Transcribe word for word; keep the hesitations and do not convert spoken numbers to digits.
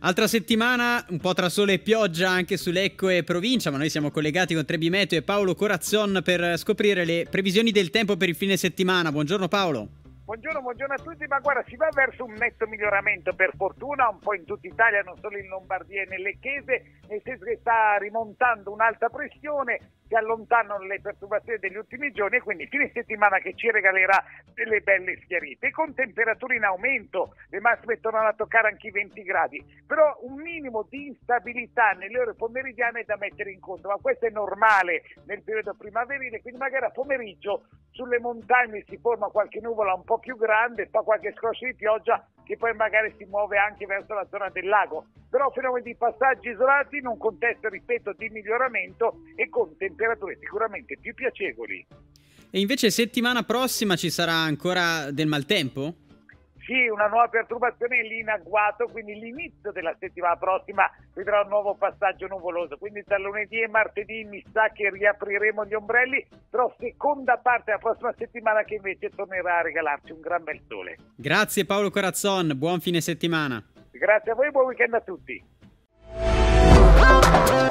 Altra settimana, un po' tra sole e pioggia anche su Lecco e provincia, ma noi siamo collegati con Trebimeteo e Paolo Corazzon per scoprire le previsioni del tempo per il fine settimana. Buongiorno Paolo. Buongiorno, buongiorno a tutti, ma guarda, si va verso un netto miglioramento per fortuna, un po' in tutta Italia, non solo in Lombardia e nelle Chiese, nel senso che sta rimontando un'alta pressione, si allontanano le perturbazioni degli ultimi giorni e quindi fine settimana che ci regalerà delle belle schiarite, con temperature in aumento, le massime tornano a toccare anche i venti gradi, però un minimo di instabilità nelle ore pomeridiane è da mettere in conto, ma questo è normale nel periodo primaverile, quindi magari a pomeriggio sulle montagne si forma qualche nuvola un po' più grande, fa qualche scroscio di pioggia che poi magari si muove anche verso la zona del lago, però fenomeni di passaggi isolati in un contesto, ripeto, di miglioramento e con temperature sicuramente più piacevoli. E invece settimana prossima ci sarà ancora del maltempo? Sì, una nuova perturbazione lì in agguato, quindi l'inizio della settimana prossima vedrà un nuovo passaggio nuvoloso, quindi tra lunedì e martedì mi sa che riapriremo gli ombrelli, però seconda parte della prossima settimana che invece tornerà a regalarci un gran bel sole. Grazie Paolo Corazzon, buon fine settimana. Grazie a voi e buon weekend a tutti.